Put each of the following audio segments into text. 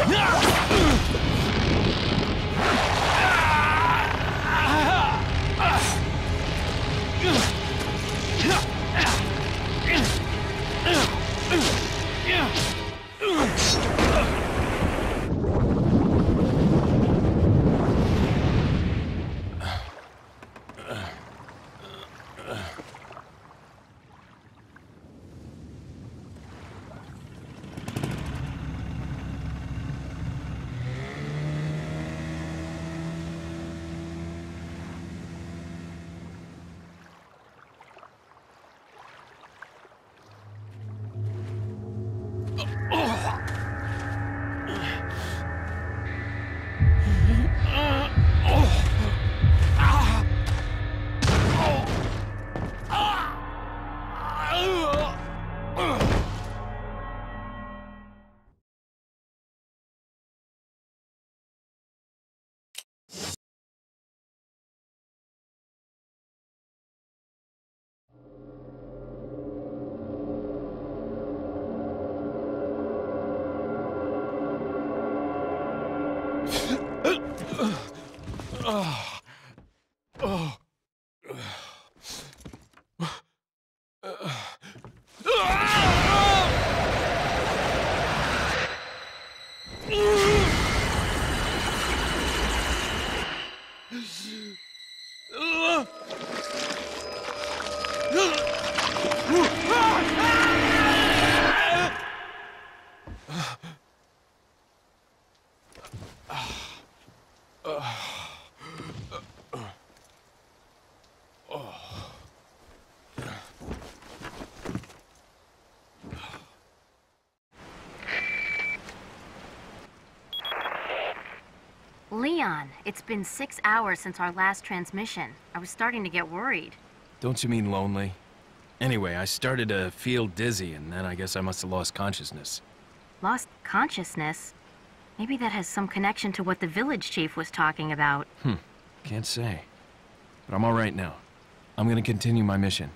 Leon, it's been 6 hours since our last transmission. I was starting to get worried. Don't you mean lonely? Anyway, I started to feel dizzy, and then I guess I must have lost consciousness. Lost consciousness? Maybe that has some connection to what the village chief was talking about. Can't say. But I'm all right now. I'm gonna continue my mission.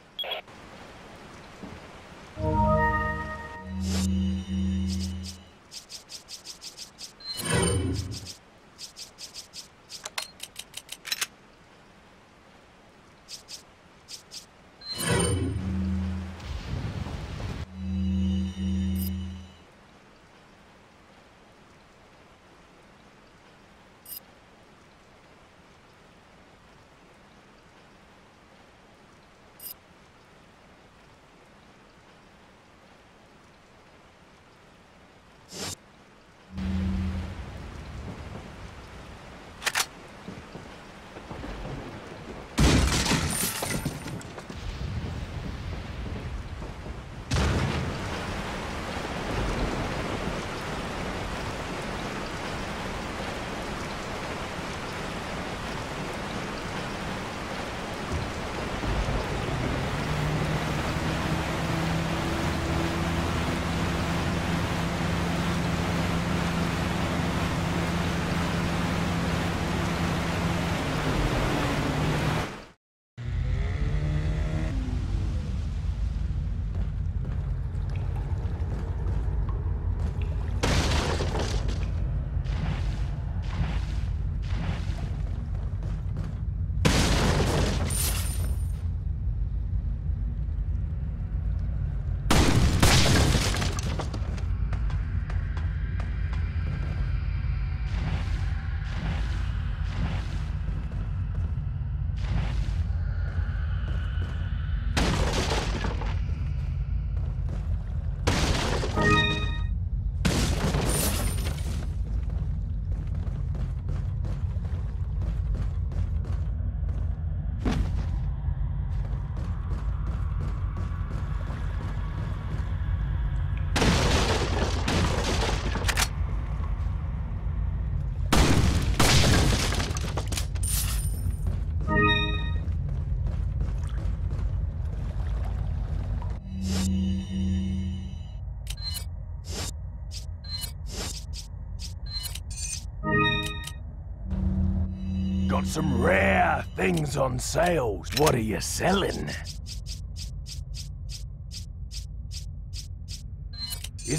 Got some rare things on sales. What are you selling? Is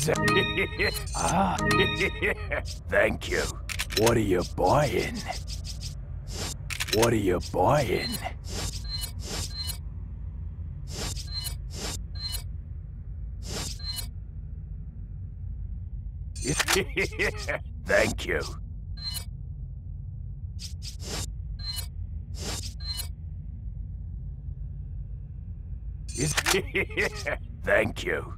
Ah, thank you. What are you buying? What are you buying? Thank you. Thank you.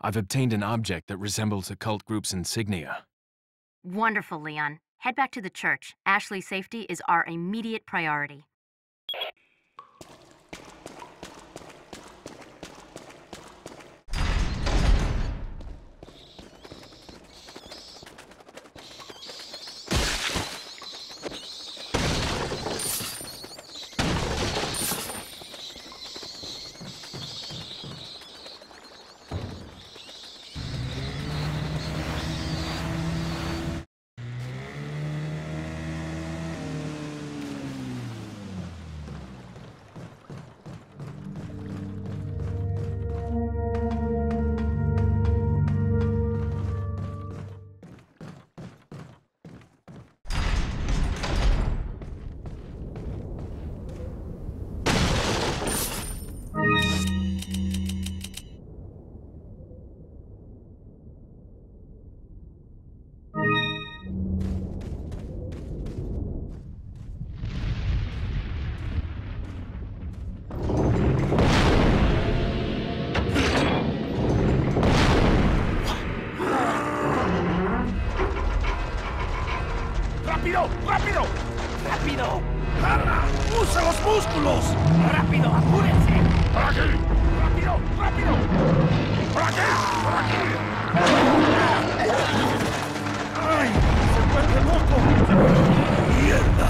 I've obtained an object that resembles a cult group's insignia. Wonderful, Leon. Head back to the church. Ashley's safety is our immediate priority. ¡Rápido! ¡Rápido! ¡Rápido! ¡Carla! ¡Usa los músculos! ¡Rápido! ¡Apúrense! ¡Por aquí! ¡Rápido! ¡Rápido! ¡Por aquí! ¡Por aquí! ¡Ay! ¡Se vuelve loco! ¡Mierda!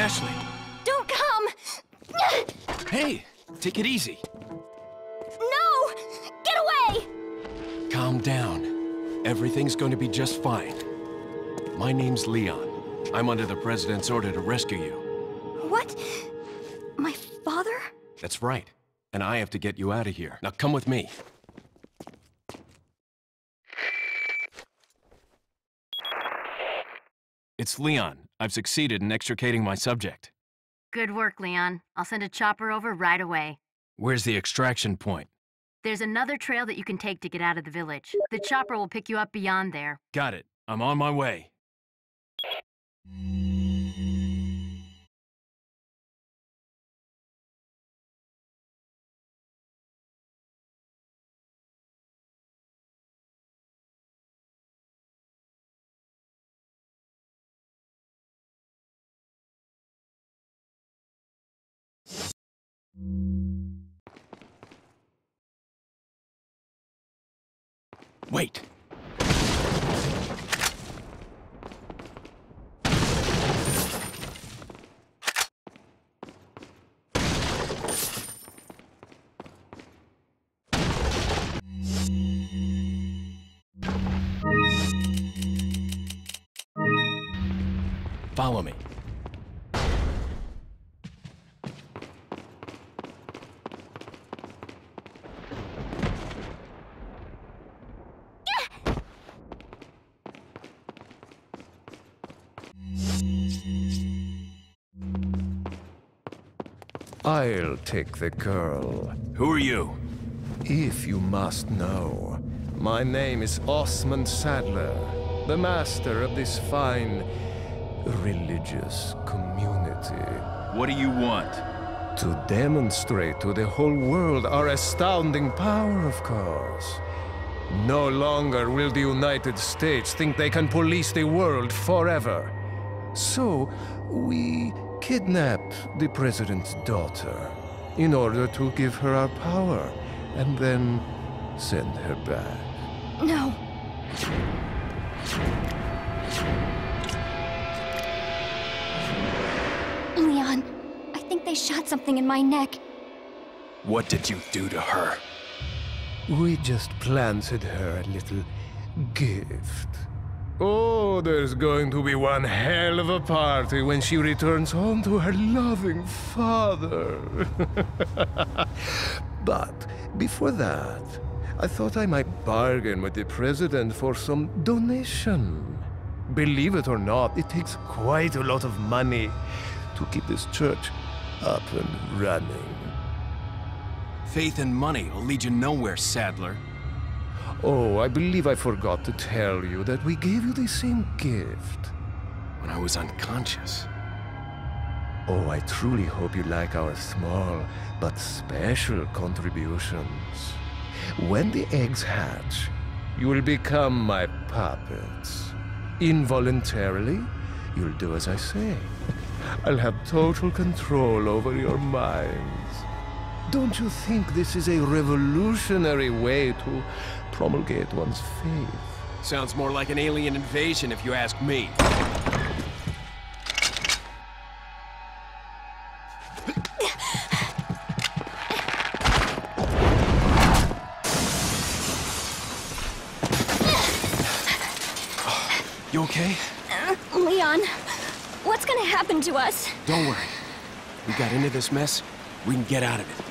Ashley! Don't come! Hey! Take it easy. No! Get away! Calm down. Everything's going to be just fine. My name's Leon. I'm under the President's order to rescue you. What? My father? That's right. And I have to get you out of here. Now come with me. It's Leon. I've succeeded in extricating my subject. Good work, Leon. I'll send a chopper over right away. Where's the extraction point? There's another trail that you can take to get out of the village. The chopper will pick you up beyond there. Got it. I'm on my way. Wait! Follow me. I'll take the girl. Who are you? If you must know, my name is Osmond Sadler, the master of this fine religious community. What do you want? To demonstrate to the whole world our astounding power, of course. No longer will the United States think they can police the world forever. So, we kidnapped the president's daughter in order to give her our power and then send her back. No. Leon, I think they shot something in my neck. What did you do to her? We just planted her a little gift. Oh, there's going to be one hell of a party when she returns home to her loving father. But before that, I thought I might bargain with the president for some donation. Believe it or not, it takes quite a lot of money to keep this church up and running. Faith and money will lead you nowhere, Sadler. Oh, I believe I forgot to tell you that we gave you the same gift. When I was unconscious. Oh, I truly hope you like our small but special contributions. When the eggs hatch, you will become my puppets. Involuntarily, you'll do as I say. I'll have total control over your minds. Don't you think this is a revolutionary way to promulgate one's faith? Sounds more like an alien invasion if you ask me. You okay? Leon, what's gonna happen to us? Don't worry. We got into this mess, we can get out of it.